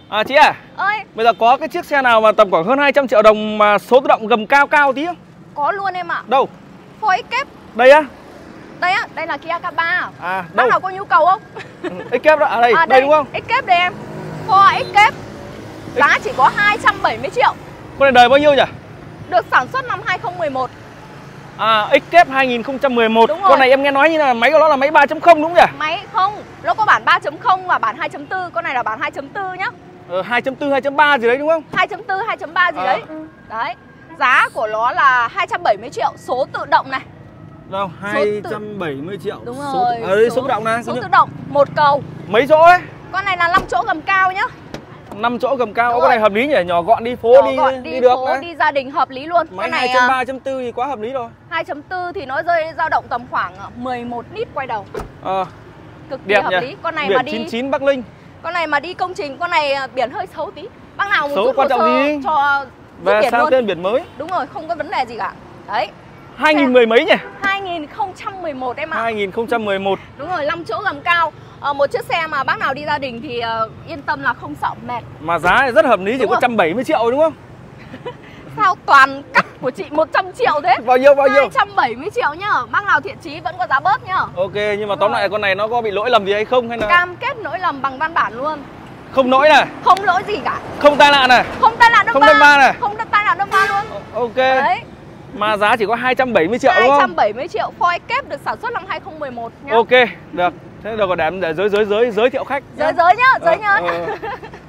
À chị à, Ơi, bây giờ có cái chiếc xe nào mà tầm khoảng hơn 200 triệu đồng mà số tự động gầm cao cao tí không? có luôn em ạ. Đâu? Ford Escape. Đây á? Đây á, đây là Kia K3. À, Bác đâu? nào có nhu cầu không? Escape đó, à đây, À, đây đúng không? Escape đây em. Ford Escape. Giá chỉ có 270 triệu. Con này đời bao nhiêu nhỉ? Được sản xuất năm 2011. À, Escape 2011. Đúng rồi. Con này em nghe nói như là máy của nó là máy 3.0 đúng không nhỉ? Máy không, nó có bản 3.0 và bản 2.4. Con này là bản 2.4 nhá. 2.4, 2.3 gì đấy đúng không? 2.4, 2.3 gì đấy. Đấy. Giá của nó là 270 triệu. Số tự động này. Đâu, 270 triệu. Đúng Số rồi. đây, số tự động này. Số tự động, một cầu. Mấy chỗ ấy? Con này là 5 chỗ gầm cao nhá. 5 chỗ gầm cao. Đúng Con này rồi. hợp lý nhỉ, nhỏ gọn đi phố đi được phố, đấy. đi gia đình hợp lý luôn. Máy Con này 2.3, 2.4 thì quá hợp lý rồi. 2.4 thì nó dao động tầm khoảng 11 lít quay đầu. Cực kỳ đẹp hợp nhỉ. lý. Con này biển mà đi 99 Bắc Ninh. Con này mà đi công trình, con này biển hơi xấu tí. Bác nào muốn Xấu rút quan hồ trọng sơ gì? cho Về biển sang luôn. tên biển mới. Đúng rồi, không có vấn đề gì cả. Đấy. 2010 mấy nhỉ? 2011 em ạ. 2011. Đúng rồi, 5 chỗ gầm cao. Một chiếc xe mà bác nào đi gia đình thì yên tâm là không sợ mệt. Mà giá thì rất hợp lý, chỉ Đúng có rồi. 170 triệu đúng không? Sao toàn cắt của chị 100 triệu thế? Bao nhiêu? 270 triệu nhá. Bác nào thiện chí vẫn có giá bớt nhá. Ok, nhưng mà Đúng tóm rồi. lại con này nó có bị lỗi lầm gì hay không hay là Cam kết lỗi lầm bằng văn bản luôn. không lỗi này, Không lỗi gì cả. không tai nạn này, Không tai nạn đâm không va. đâm va này. Không tai nạn đâm va luôn. Ok. Đấy. Mà giá chỉ có 270 triệu đúng không? 270 triệu. Ford Escape được sản xuất năm 2011 nhá. Ok, được. Thế được, còn để giới thiệu khách nhá. Giới nhá, giới nhá.